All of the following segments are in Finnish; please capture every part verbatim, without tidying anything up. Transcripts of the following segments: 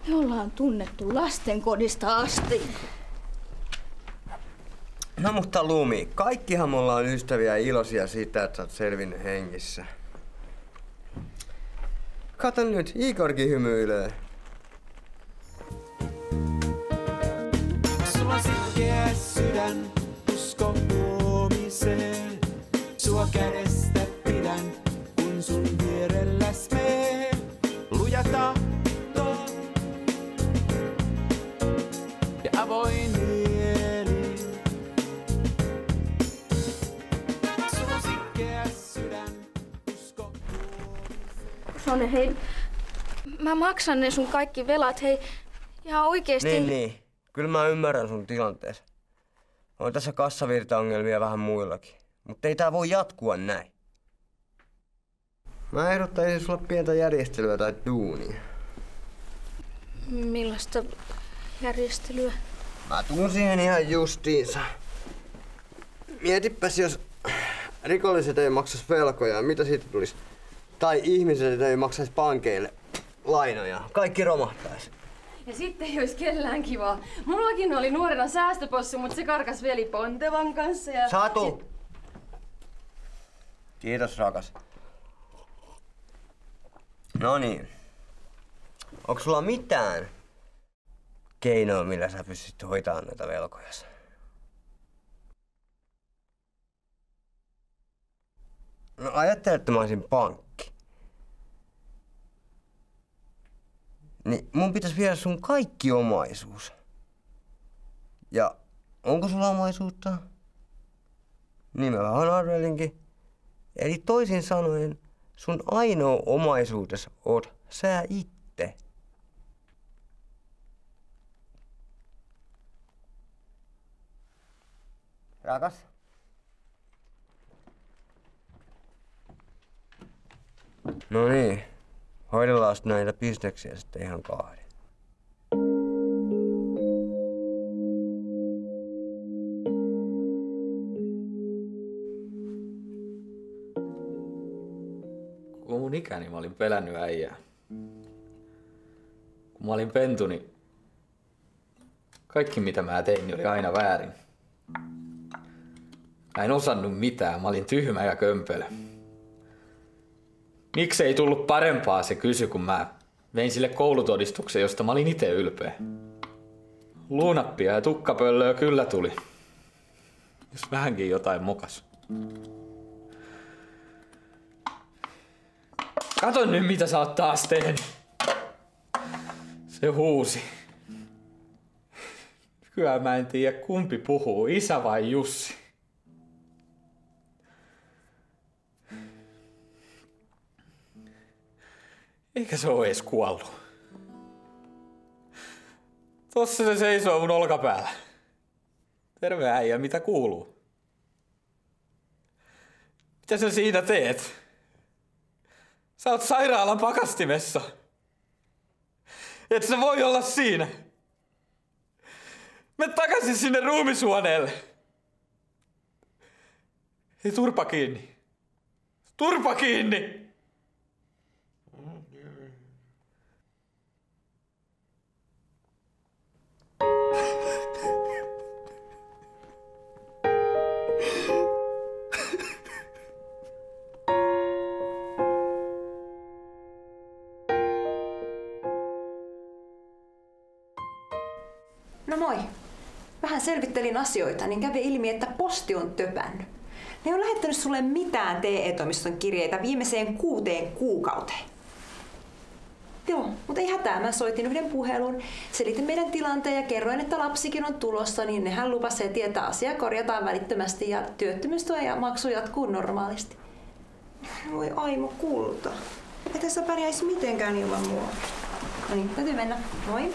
Me ollaan tunnettu lastenkodista asti. No mutta Lumi, kaikkihan me ollaan ystäviä ja iloisia siitä, että sä oot selvinnyt hengissä. Kato nyt, Igorkin hymyilee. Sulla sitkeä sydän, usko huomiseen. Sua kädestä pidän, kun sun vierelläs mee. Luja tahto ja avoin mieli. Sulla sitkeä sydän, usko huomiseen. Sone, hei. Mä maksan ne sun kaikki velat, hei. Ihan oikeesti. Niin, niin. Kyllä mä ymmärrän sun tilanteessa. On tässä kassavirtaongelmia vähän muillakin. Mutta ei tää voi jatkua näin. Mä ehdottaisin sulle pientä järjestelyä tai duunia. Millaista järjestelyä? Mä tuun siihen ihan justiinsa. Mietipäs, jos rikolliset ei maksais velkoja, mitä siitä tulisi? Tai ihmiset ei maksaisi pankeille lainoja. Kaikki romahtaisi. Ja sitten ei olisi kellään kivaa. Mullakin oli nuorena säästöpossu, mutta se karkas veli Pontevan kanssa ja... Satu! Sit... Kiitos, rakas. No niin. Onko sulla mitään keinoa, millä sä pystyt hoitamaan näitä velkoja? No ajattelin, että mä olisin pankki. Niin mun pitäisi viedä sun kaikki omaisuus. Ja onko sulla omaisuutta? Niin mä vähän arvelinkin. Eli toisin sanoen, sun ainoa omaisuudessa oot sä itse. Rakas? No niin, hoidellaan näitä bisneksiä sitten ihan kahden. Kun mun ikäni mä olin pelännyt äijää. Kun mä olin pentu, niin kaikki mitä mä tein niin oli aina väärin. Mä en osannut mitään, mä olin tyhmä ja kömpelö. Miksi ei tullut parempaa, se kysyi, kun mä vein sille koulutodistuksen, josta mä olin itse ylpeä. Luunappia ja tukkapöllöä kyllä tuli. Jos vähänkin jotain mokas. Kato nyt, mitä sä oot taas tehnyt. Se huusi. Kyllä mä en tiedä, kumpi puhuu, isä vai Jussi. Eikä se oo edes kuollut. Tossa se seisoo mun olkapäällä. Terve äijä, mitä kuuluu? Mitä sä siinä teet? Sä oot sairaalan pakastimessa. Et sä voi olla siinä. Mene takaisin sinne ruumisuoneelle. Hei, turpa kiinni. Turpa kiinni! No moi. Vähän selvittelin asioita, niin kävi ilmi, että posti on töpännyt. Ne ei ole lähettänyt sulle mitään T E-toimiston kirjeitä viimeiseen kuuteen kuukauteen. Joo, mutta ei hätää. Mä soitin yhden puhelun, selitin meidän tilanteen ja kerroin, että lapsikin on tulossa, niin nehän lupasi heti, että asia korjataan välittömästi ja työttömyystuen ja maksu jatkuu normaalisti. Voi Aimo kulta. Että sä pärjäis mitenkään ilman mua. No niin, täytyy mennä. Moi.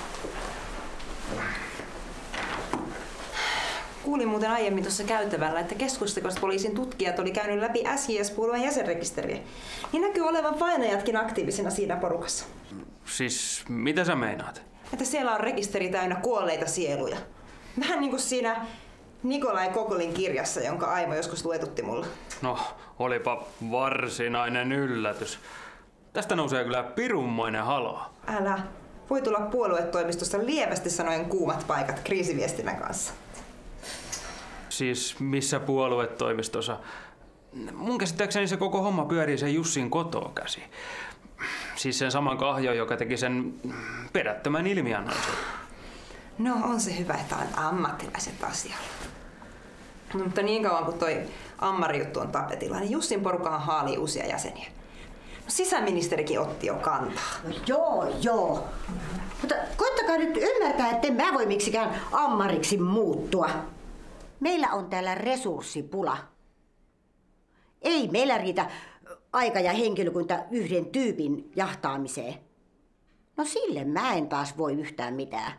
Kuulin muuten aiemmin tuossa käytävällä, että keskusrikospoliisin tutkijat oli käynyt läpi S J S-puolueen jäsenrekisteriä. Niin näkyy olevan vainajatkin aktiivisena siinä porukassa. Siis mitä sä meinaat? Että siellä on rekisteri täynnä kuolleita sieluja. Vähän niin kuin siinä Nikolai Kokolin kirjassa, jonka Aimo joskus luetutti mulle. No, olipa varsinainen yllätys. Tästä nousee kyllä pirunmoinen haloo. Älä. voi tulla puoluetoimistosta lievästi sanoen kuumat paikat kriisiviestinnän kanssa. Siis missä puoluetoimistossa? Mun käsittääkseni se koko homma pyörii sen Jussin kotoa käsi. Siis sen saman kahjon, joka teki sen perättömän ilmiannonsa. No on se hyvä, että on ammattilaiset asialla. No, mutta niin kauan kuin toi Ammari-juttu on tapetilla, niin Jussin porukahan haalii uusia jäseniä. No, sisäministerikin otti jo kantaa. No, joo, joo. Mutta koittakaa nyt ymmärtää, että mä voi miksikään ammariksi muuttua. Meillä on täällä resurssipula. Ei meillä riitä aika ja henkilökunta yhden tyypin jahtaamiseen. No sille mä en taas voi yhtään mitään.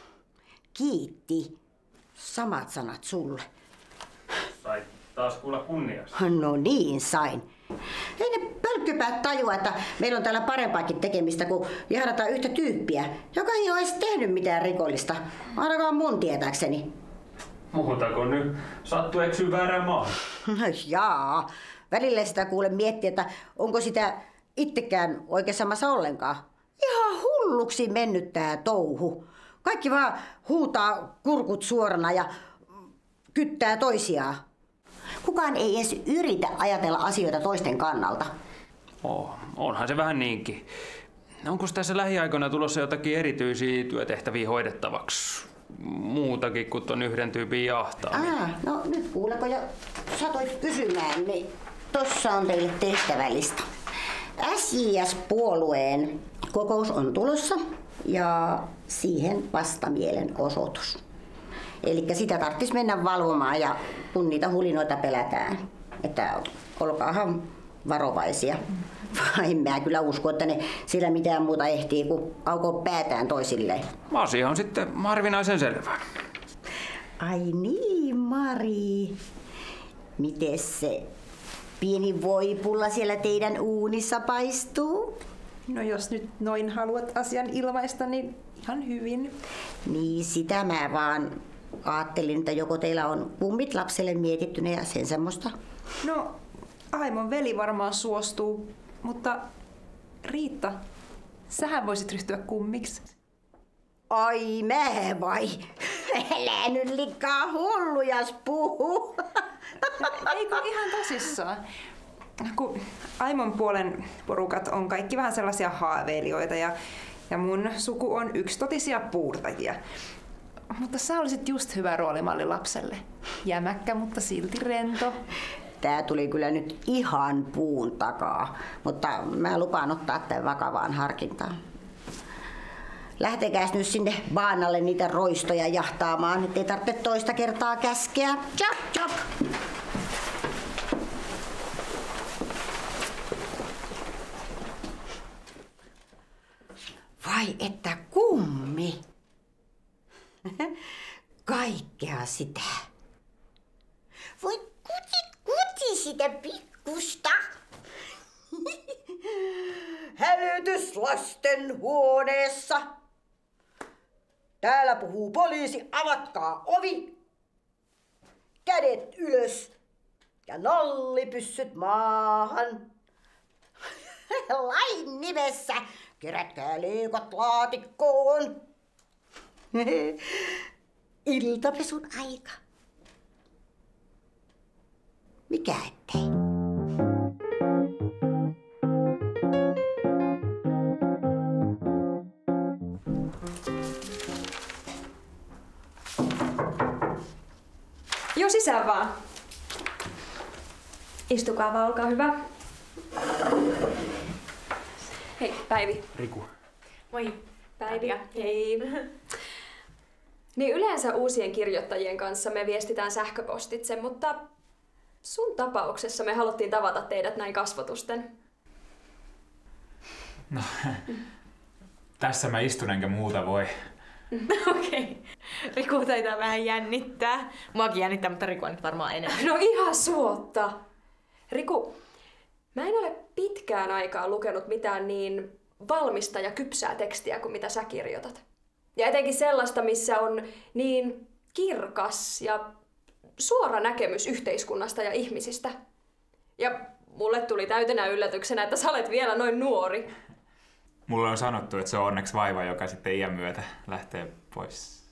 Kiitti. Samat sanat sulle. Sai taas kuulla kunniasta. No niin, sain. Ei ne pölkkypäät tajua, että meillä on täällä parempaakin tekemistä kuin jahdata yhtä tyyppiä, joka ei ole edes tehnyt mitään rikollista. Ainakaan mun tietääkseni. Muuta kuin nyt sattuu eksyä väärään maahan. Jaa. Välillä sitä kuule miettiä, että onko sitä itsekään oikeassa maassa ollenkaan. Ihan hulluksi mennyt tää touhu. Kaikki vaan huutaa kurkut suorana ja kyttää toisiaan. Kukaan ei edes yritä ajatella asioita toisten kannalta. Oh, onhan se vähän niinkin. Onko tässä lähiaikoina tulossa jotakin erityisiä työtehtäviä hoidettavaksi? Muutakin kuin ton yhden tyypin jahtaaminen. Ah, no nyt kuuleko jo satoit kysymään, niin tossa on teille tehtävällistä. S J S-puolueen kokous on tulossa ja siihen vastamielenosoitus. Eli sitä tarvitsisi mennä valvomaan ja kun niitä hulinoita pelätään, että olkaahan varovaisia. En mä kyllä usko, että ne sillä mitään muuta ehtii kuin aukoo päätään toisilleen. Asia on sitten harvinaisen selvä. Ai niin, Mari. Mites se pieni voipulla siellä teidän uunissa paistuu? No jos nyt noin haluat asian ilmaista, niin ihan hyvin. Niin sitä mä vaan ajattelin, että joko teillä on kummit lapselle mietittynä ja sen semmoista. No, Aimon veli varmaan suostuu, mutta Riitta, sähän voisit ryhtyä kummiksi. Ai mä vai? Älä nyt liikaa hullujas puhu. Eikö ihan tosissaan? Kun Aimon puolen porukat on kaikki vähän sellaisia haaveilijoita ja, ja mun suku on yksitotisia puurtajia. Mutta sä olisit just hyvä roolimalli lapselle. Jämäkkä, mutta silti rento. Tää tuli kyllä nyt ihan puun takaa, mutta mä lupaan ottaa tämän vakavaan harkintaan. Lähtekääs nyt sinne baanalle niitä roistoja jahtaamaan, ettei tarvitse toista kertaa käskeä. Chop, chop. Vai että kummi? Kaikkea sitä. Voi kuti, kuti sitä pikkusta. Hälytys lasten huoneessa. Täällä puhuu poliisi, avatkaa ovi. Kädet ylös ja nallipyssyt maahan. Lain nimessä kerätkää leikot laatikkoon. Iltapesun aika. Mikä ettei? Joo, sisään vaan. Istukaa vaan, olkaa hyvä. Hei, Päivi. Riku. Moi. Päivi. Hei. Niin yleensä uusien kirjoittajien kanssa me viestitään sähköpostitse, mutta sun tapauksessa me haluttiin tavata teidät näin kasvotusten. No, tässä mä istun enkä muuta voi. Okei. Okay. Riku taitaa vähän jännittää. Muakin jännittää, mutta Riku on nyt varmaan enemmän. No ihan suotta. Riku, mä en ole pitkään aikaa lukenut mitään niin valmista ja kypsää tekstiä kuin mitä sä kirjoitat. Ja etenkin sellaista, missä on niin kirkas ja suora näkemys yhteiskunnasta ja ihmisistä. Ja mulle tuli täytenä yllätyksenä, että sä olet vielä noin nuori. Mulle on sanottu, että se on onneksi vaiva, joka sitten iän myötä lähtee pois.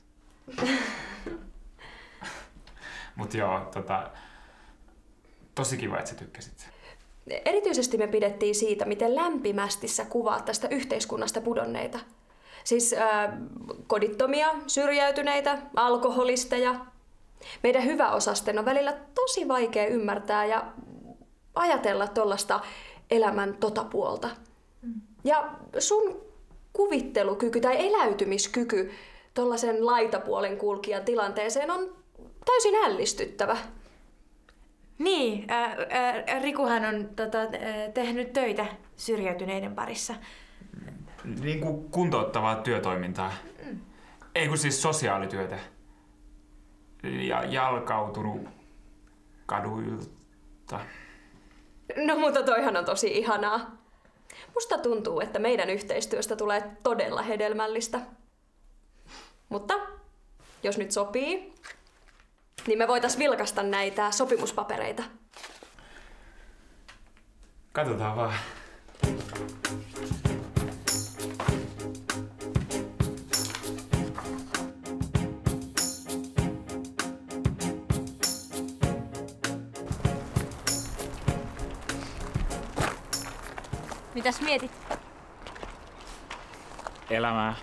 Mut joo, tota, tosi kiva, että sä tykkäsit sen. Erityisesti me pidettiin siitä, miten lämpimästi sä kuvaat tästä yhteiskunnasta pudonneita. Siis äh, kodittomia, syrjäytyneitä, alkoholisteja. Meidän hyväosasten on välillä tosi vaikea ymmärtää ja ajatella tuollaista elämän tota puolta. Mm. Ja sun kuvittelukyky tai eläytymiskyky tuollaisen laitapuolen kulkijan tilanteeseen on täysin ällistyttävä. Niin, äh, äh, Rikuhan on tota, äh, tehnyt töitä syrjäytyneiden parissa. Niin kuin kuntouttavaa työtoimintaa. Mm. Ei kun siis sosiaalityötä. Ja jalkautunut kaduilta. No mutta toihan on tosi ihanaa. Musta tuntuu, että meidän yhteistyöstä tulee todella hedelmällistä. Mutta jos nyt sopii, niin me voitais vilkaista näitä sopimuspapereita. Katsotaan vaan. Mitäs mietit? Elämää.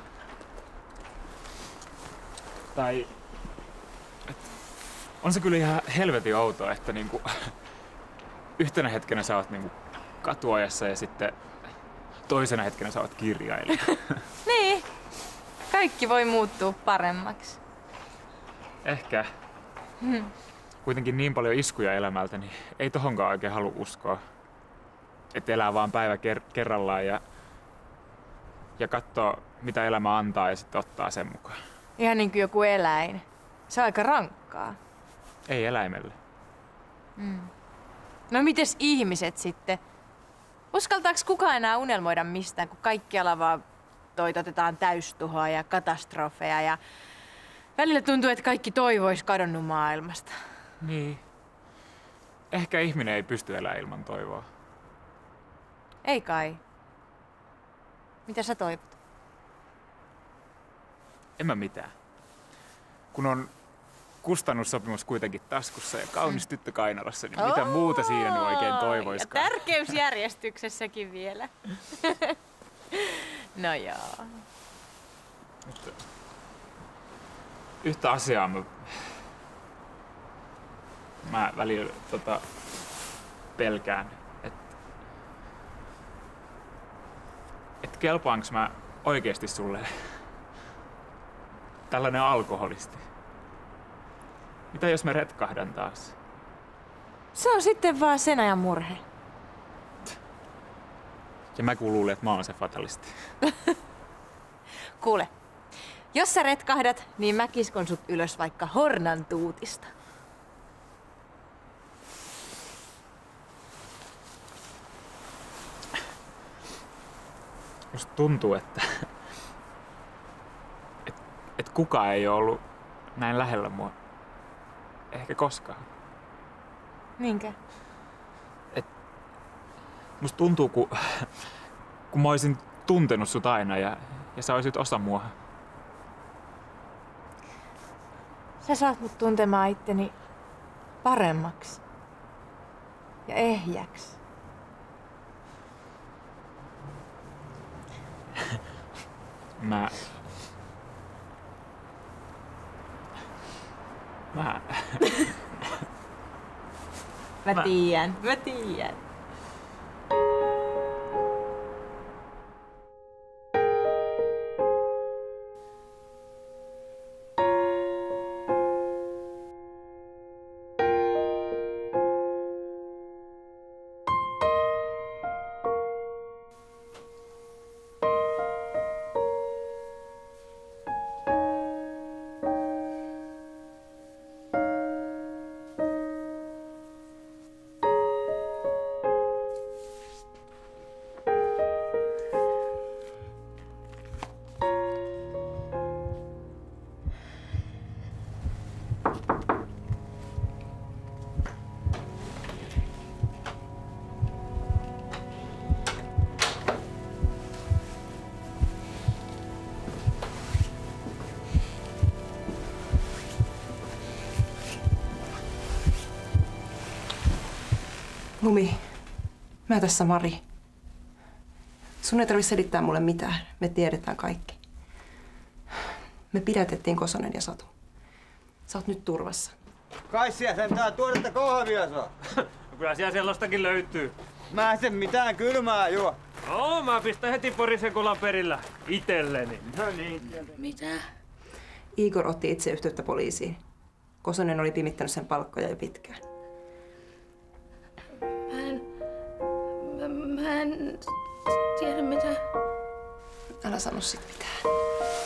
Tai... On se kyllä ihan helvetin outoa, että niinku... Yhtenä hetkenä sä oot niinku katuajassa ja sitten toisena hetkenä sä oot kirjailija. Niin. Kaikki voi muuttua paremmaksi. Ehkä. Hmm. Kuitenkin niin paljon iskuja elämältä, niin ei tohonkaan oikein halua uskoa. Että elää vaan päivä ker- kerrallaan ja, ja katsoo, mitä elämä antaa ja sitten ottaa sen mukaan. Ihan niin kuin joku eläin. Se on aika rankkaa. Ei eläimelle. Mm. No mites ihmiset sitten? Uskaltaako kukaan enää unelmoida mistään, kun kaikkialla vaan toitotetaan täystuhoa ja katastrofeja ja välillä tuntuu, että kaikki toivo olisi kadonnut maailmasta. Niin. Ehkä ihminen ei pysty elämään ilman toivoa. Ei kai. Mitä sä toivot? En mä mitään. Kun on kustannussopimus kuitenkin taskussa ja kaunis tyttö kainalossa, niin mitä muuta siinä nyt oikein toivoiskaan? Ja tärkeysjärjestyksessäkin vielä. No joo. Mutta yhtä asiaa mä, mä välillä tota, pelkään. Että et kelpaanko mä oikeesti sulle tällainen alkoholisti? Mitä jos mä retkahdan taas? Se on sitten vaan sen ajan murhe. Ja mä kun luulen, että mä oon se fatalisti. Kuule, jos sä retkahdat, niin mä kiskon sut ylös vaikka Hornan tuutista. Musta tuntuu, että et, et kukaan ei ole ollut näin lähellä mua. Ehkä koskaan. Niinkö? Et, musta tuntuu, kun, kun mä olisin tuntenut sut aina ja, ja sä olisit osa mua. Sä saat mut tuntemaan itteni paremmaksi ja ehjäksi. Mä... Mä... Mä tiedän, mä tiedän. Lumi, mä tässä Mari. Sun ei tarvitse selittää mulle mitään. Me tiedetään kaikki. Me pidätettiin Kosonen ja Satu. Sä oot nyt turvassa. Kai siellä sentään tuoretta kahvia saa. Kyllä siellä sellaistakin löytyy. Mä en sen mitään kylmää juo. Oo, mä pistän heti porisekulan perillä itelleni. No niin. Mitä? Igor otti itse yhteyttä poliisiin. Kosonen oli pimittänyt sen palkkoja jo pitkään. Mä en... Mä, mä en tiedä mitä. Älä sano sit mitään.